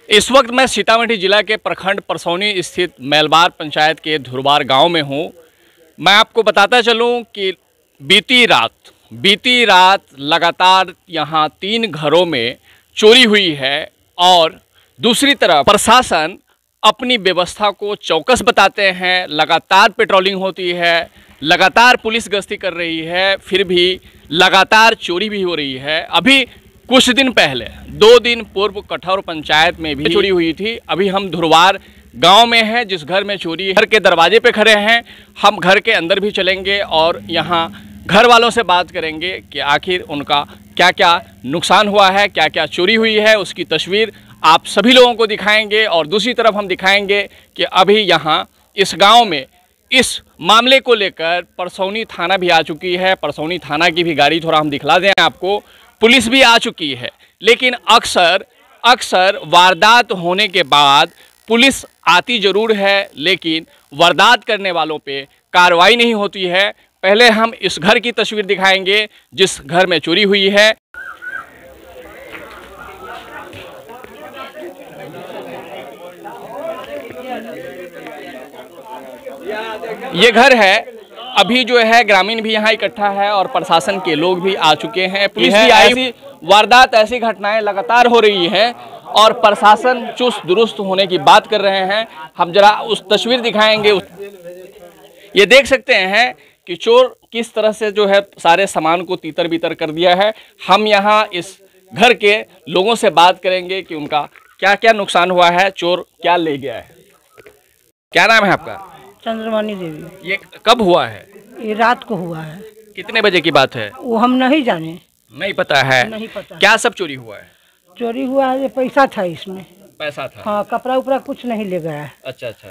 इस वक्त मैं सीतामढ़ी जिला के प्रखंड परसौनी स्थित मैलबार पंचायत के धुरबार गांव में हूं। मैं आपको बताता चलूं कि बीती रात लगातार यहां 3 घरों में चोरी हुई है और दूसरी तरफ प्रशासन अपनी व्यवस्था को चौकस बताते हैं। लगातार पेट्रोलिंग होती है, लगातार पुलिस गश्ती कर रही है, फिर भी लगातार चोरी भी हो रही है। अभी कुछ दिन पहले 2 दिन पूर्व कठौर पंचायत में भी चोरी हुई थी। अभी हम धुरबार गांव में हैं, जिस घर में चोरी है। घर के दरवाजे पे खड़े हैं, हम घर के अंदर भी चलेंगे और यहां घर वालों से बात करेंगे कि आखिर उनका क्या क्या नुकसान हुआ है, क्या क्या चोरी हुई है, उसकी तस्वीर आप सभी लोगों को दिखाएंगे। और दूसरी तरफ हम दिखाएंगे कि अभी यहाँ इस गाँव में इस मामले को लेकर परसौनी थाना भी आ चुकी है। परसौनी थाना की भी गाड़ी थोड़ा हम दिखला दें आपको, पुलिस भी आ चुकी है। लेकिन अक्सर वारदात होने के बाद पुलिस आती ज़रूर है, लेकिन वारदात करने वालों पे कार्रवाई नहीं होती है। पहले हम इस घर की तस्वीर दिखाएंगे जिस घर में चोरी हुई है। ये घर है। अभी जो है ग्रामीण भी यहाँ इकट्ठा है और प्रशासन के लोग भी आ चुके हैं, पुलिस भी आई। वारदात ऐसी घटनाएं लगातार हो रही हैं और प्रशासन चुस्त दुरुस्त होने की बात कर रहे हैं। हम जरा उस तस्वीर दिखाएंगे। ये देख सकते हैं कि चोर किस तरह से जो है सारे सामान को तीतर बीतर कर दिया है। हम यहाँ इस घर के लोगों से बात करेंगे कि उनका क्या क्या नुकसान हुआ है, चोर क्या ले गया है। क्या नाम है आपका? चंद्रमणि देवी। ये कब हुआ है? ये रात को हुआ है। कितने बजे की बात है? वो हम नहीं जाने, नहीं पता है। नहीं पता। क्या सब चोरी हुआ है? चोरी हुआ है, ये पैसा था इसमें। पैसा था? हाँ, कपड़ा उपड़ा कुछ नहीं ले गया है। अच्छा अच्छा।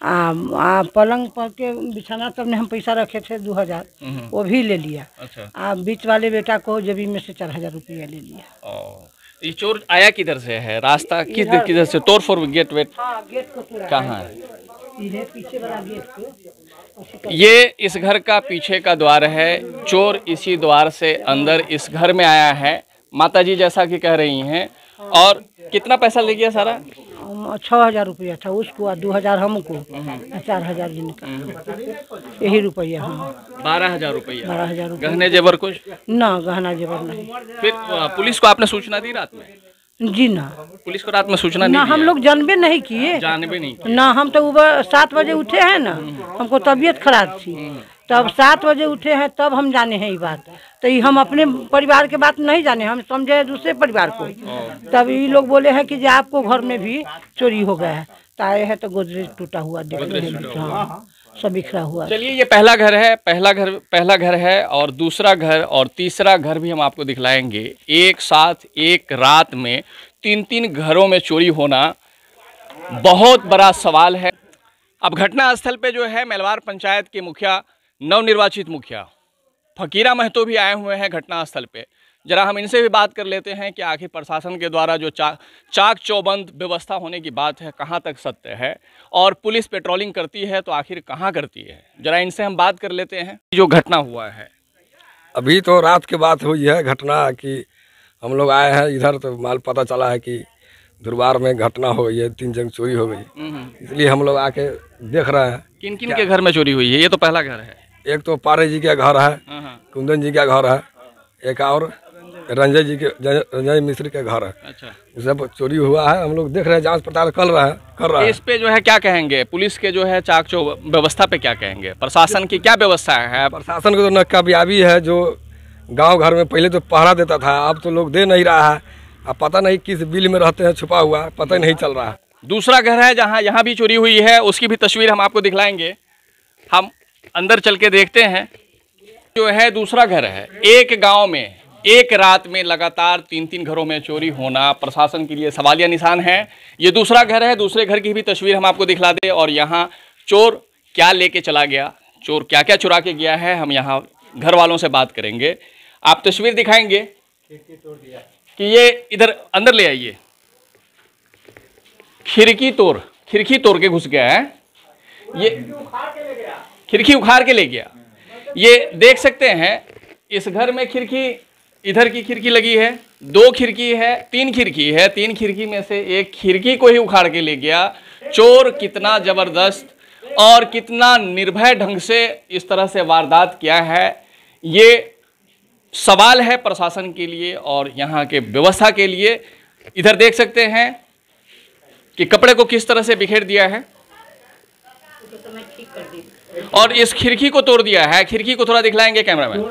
पलंग पर के बिछाना तब ने हम पैसा रखे थे 2000, वो भी ले लिया। अच्छा। बीच वाले बेटा को जेबी में से 4000 रुपया ले लिया। ये चोर आया किधर से है? रास्ता किधर से? तोड़ फोड़ गेट वेट? हाँ, गेट को तोड़ा। कहाँ है? पीछे वाला गेट को। ये इस घर का पीछे का द्वार है। चोर इसी द्वार से अंदर इस घर में आया है, माताजी जैसा कि कह रही हैं। और कितना पैसा ले गया सारा? 6000 रुपया था उसको, 2000 हमको, 4000 जिनका, यही रुपया हम। 12000 रुपया? 12000 रुपया। गहने जेवर कुछ ना, गहना जेवर नहीं। फिर पुलिस को आपने सूचना दी रात में? जी ना, पुलिस को रात में सूचना ना, नहीं हम लोग जानबे नहीं किए। जानबे नहीं किए? ना, हम तो 7 बजे उठे हैं ना, हमको तबीयत खराब थी, तब 7 बजे उठे हैं, तब हम जाने हैं ये बात। तो ये हम अपने परिवार के बात नहीं जाने, हम समझे दूसरे परिवार को। तब ये लोग बोले हैं कि आपको घर में भी चोरी हो गया है। तो आए हैं तो गोदरेज टूटा हुआ सब बिखरा हुआ। चलिए, ये पहला घर है और दूसरा घर और तीसरा घर भी हम आपको दिखलाएंगे। एक साथ एक रात में 3 घरों में चोरी होना बहुत बड़ा सवाल है। अब घटना स्थल पे जो है मैलबार पंचायत के मुखिया, नवनिर्वाचित मुखिया फकीरा महतो भी आए हुए हैं घटना स्थल पे। जरा हम इनसे भी बात कर लेते हैं कि आखिर प्रशासन के द्वारा जो चाक चौबंद व्यवस्था होने की बात है, कहाँ तक सत्य है, और पुलिस पेट्रोलिंग करती है तो आखिर कहाँ करती है। जरा इनसे हम बात कर लेते हैं। जो घटना हुआ है अभी तो रात के बात हुई है घटना कि हम लोग आए हैं इधर, तो माल पता चला है कि धुरबार में घटना हो गई है, 3 जगह चोरी हो गई। इसलिए हम लोग आके देख रहे हैं। किन किन के घर में चोरी हुई है? ये तो पहला घर है। एक तो पारे जी का घर है, कुंदन जी का घर है, एक और रंजय मिश्र के घर है। अच्छा। सब चोरी हुआ है। हम लोग देख रहे हैं, जांच पड़ताल कर रहे हैं। इस पे जो है क्या कहेंगे? पुलिस के जो है चाक व्यवस्था पे क्या कहेंगे? प्रशासन की क्या व्यवस्था है? प्रशासन को तो नाकामयाबी है। जो गांव घर में पहले तो पहरा देता था, अब तो लोग दे नहीं रहा है। अब पता नहीं किस बिल में रहते हैं, छुपा हुआ, पता ही नहीं चल रहा है। दूसरा घर है जहाँ यहाँ भी चोरी हुई है, उसकी भी तस्वीर हम आपको दिखलाएंगे। हम अंदर चल के देखते हैं। जो है दूसरा घर है। एक गाँव में एक रात में लगातार 3 घरों में चोरी होना प्रशासन के लिए सवालिया निशान है। ये दूसरा घर है। दूसरे घर की भी तस्वीर हम आपको दिखला दें। और यहाँ चोर क्या लेके चला गया, चोर क्या क्या चुरा के गया है, हम यहाँ घर वालों से बात करेंगे। आप तस्वीर दिखाएंगे कि ये इधर अंदर ले आइए। खिड़की तोड़ के घुस गया है। ये खिड़की उखाड़ के ले गया। ये देख सकते हैं इस घर में खिड़की इधर की खिड़की लगी है, 2 खिड़की है, 3 खिड़की है, 3 खिड़की में से एक खिड़की को ही उखाड़ के ले गया। चोर कितना जबरदस्त और कितना निर्भय ढंग से इस तरह से वारदात किया है, ये सवाल है प्रशासन के लिए और यहाँ के व्यवस्था के लिए। इधर देख सकते हैं कि कपड़े को किस तरह से बिखेर दिया है और इस खिड़की को तोड़ दिया है। खिड़की को थोड़ा दिखलाएंगे कैमरा में,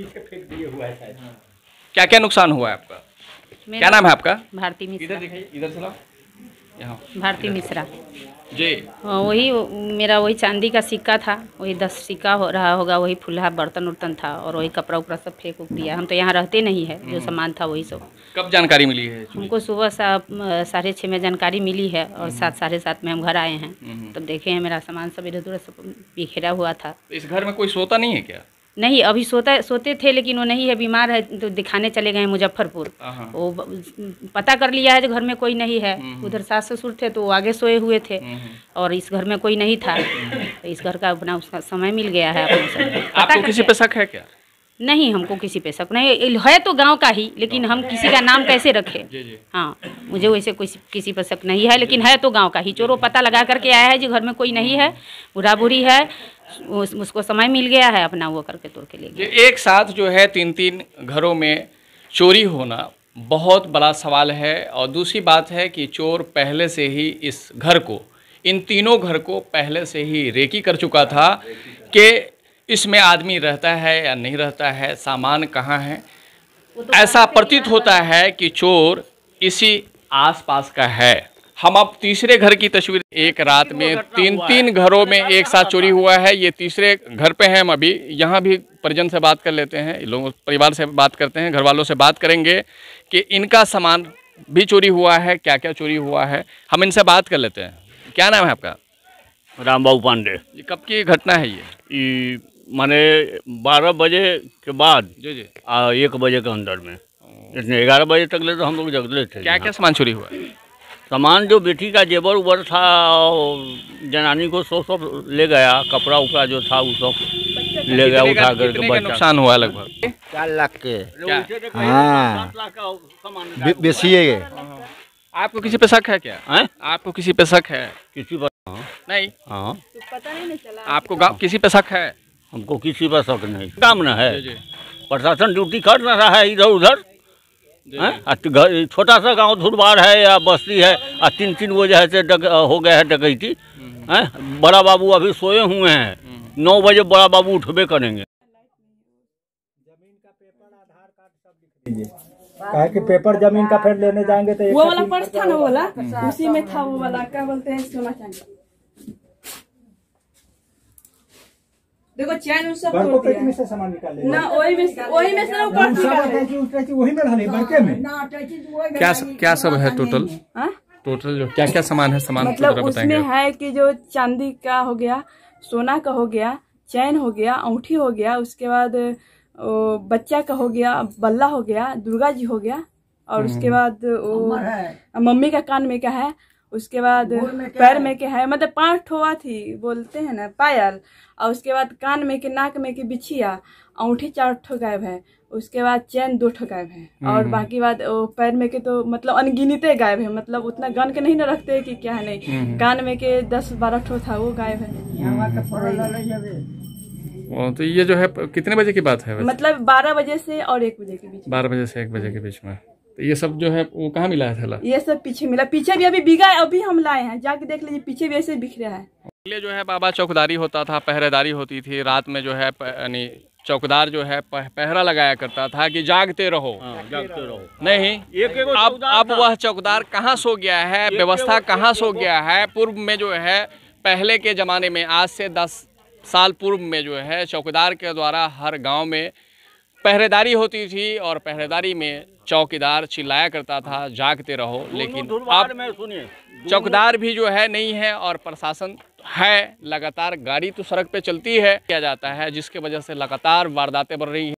क्या क्या नुकसान हुआ है आपका? क्या नाम है आपका? भारती मिश्रा। इधर दिखाइए, इधर चलाओ, यहाँ। भारती मिश्रा जी। वही मेरा वही चांदी का सिक्का था, वही 10 सिक्का हो रहा होगा, वही फुल्हा बर्तन उर्तन था और वही कपड़ा उपड़ा सब फेंक उक दिया। हम तो यहाँ रहते नहीं है, जो सामान था वही सब। कब जानकारी मिली है? हमको सुबह 6:30 में जानकारी मिली है और 7 साढ़े 7 में हम घर आए हैं, तब देखे हैं मेरा सामान सब इधर उधर सब बिखेरा हुआ था। इस घर में कोई सोता नहीं है क्या? नहीं, अभी सोते थे लेकिन वो नहीं है, बीमार है, तो दिखाने चले गए मुजफ्फरपुर। वो पता कर लिया है जो घर में कोई नहीं है। उधर सास ससुर थे तो वो आगे सोए हुए थे और इस घर में कोई नहीं था, तो इस घर का अपना उसका समय मिल गया है अपने सब। आपको किसी पे शक है क्या? नहीं, हमको किसी पे शक नहीं है, तो गांव का ही, लेकिन हम किसी का नाम कैसे रखें? हाँ, मुझे वैसे किसी पर शक नहीं है, लेकिन है तो गांव का ही। चोरों पता लगा करके आया है जो घर में कोई नहीं है, बूढ़ा बूढ़ी है, उसको समय मिल गया है, अपना वो करके तोड़ के ले गया। एक साथ जो है 3-3 घरों में चोरी होना बहुत बड़ा सवाल है। और दूसरी बात है कि चोर पहले से ही इस घर को, इन तीनों घर को पहले से ही रेकी कर चुका था कि इसमें आदमी रहता है या नहीं रहता है, सामान कहाँ है। ऐसा प्रतीत होता है कि चोर इसी आसपास का है। हम अब तीसरे घर की तस्वीर, एक रात में 3-3 घरों में एक साथ चोरी हुआ है। ये तीसरे घर पे हैं हम अभी। यहाँ भी परिजन से बात कर लेते हैं, लोगों परिवार से बात करते हैं, घर वालों से बात करेंगे कि इनका सामान भी चोरी हुआ है, क्या क्या चोरी हुआ है, हम इनसे बात कर लेते हैं। क्या नाम है आपका? रामबाबू पांडे। ये कब की घटना है ये? माने 12 बजे के बाद जी जी 1 बजे के अंदर में, इतने 11 बजे तक ले तो हम लोग जगले थे। क्या क्या सामान चोरी हुआ? सामान जो बेटी का जेवर उबर था, जनानी को सब ले गया, कपड़ा उपड़ा जो था वो सब ले गया उठा करके। बच्चा नुकसान हुआ लगभग 4 लाख के। हाँ, बेसी है। आपको किसी पे शक है क्या? आपको किसी पे शक है? किसी पर नहीं। हाँ, पता नहीं चला आपको किसी पे शक है? हमको किसी पर शक नहीं। काम न है, जी। प्रशासन ड्यूटी कर ना रहा है इधर उधर। छोटा सा गांव धुरबार है या बस्ती है, 3-3 वजह से हो गया है डकैती। बड़ा बाबू अभी सोए हुए हैं, 9 बजे बड़ा बाबू उठबे करेंगे। कहा कि पेपर जमीन का फिर लेने जाएंगे तो वो वाला पर्स था ना, वो वाला उसी में था, वो वाला क्या बोलते हैं, सोना चांदी। देखो चैन उस सब तोड़ दिया में से सामान निकाल ना, वही में से ना पर्स निकाले, वही में रहने बड़के में। क्या सब है टोटल? टोटल जो क्या क्या सामान है, सामान मतलब उसमें है कि जो चांदी का हो गया, सोना का हो गया, चैन हो गया, अंगूठी हो गया, उसके बाद बच्चा का हो गया, बल्ला हो गया, दुर्गा जी हो गया, और उसके बाद मम्मी का कान में क्या है, उसके बाद पैर में क्या है, मतलब 5 ठोआ थी बोलते हैं ना, पायल, और उसके बाद कान में के, नाक में के बिछिया, अंगूठी 4 ठो गायब है, उसके बाद चैन 2 ठो गायब है, और बाकी बाद पैर में के तो मतलब अनगिनते गायब है, मतलब उतना गन के नहीं न रखते कि क्या है, नहीं कान में के 10-12 ठो था वो गायब है। तो ये जो है कितने बजे की बात है? मतलब 12 बजे से और 1 बजे के बीच। 12 बजे से 1 बजे के बीच में। तो ये सब जो है वो कहाँ मिला है थैला? ये सब पीछे मिला, पीछे भी अभी बिगा है, अभी हम लाए हैं, जाके देख लीजिए, पीछे भी ऐसे बिखरा है। पहले जो है बाबा चौकीदारी होता था, पहरेदारी होती थी, रात में जो है यानी चौकीदार जो है पहरा लगाया करता था कि जागते रहो। जागते रहो नहीं, अब वह चौकीदार कहाँ सो गया है, व्यवस्था कहाँ सो गया है। पूर्व में जो है, पहले के ज़माने में, आज से 10 साल पूर्व में जो है, चौकीदार के द्वारा हर गांव में पहरेदारी होती थी और पहरेदारी में चौकीदार चिल्लाया करता था जागते रहो। लेकिन अब चौकीदार भी जो है नहीं है और प्रशासन है, लगातार गाड़ी तो सड़क पे चलती है, किया जाता है, जिसके वजह से लगातार वारदातें बढ़ रही हैं।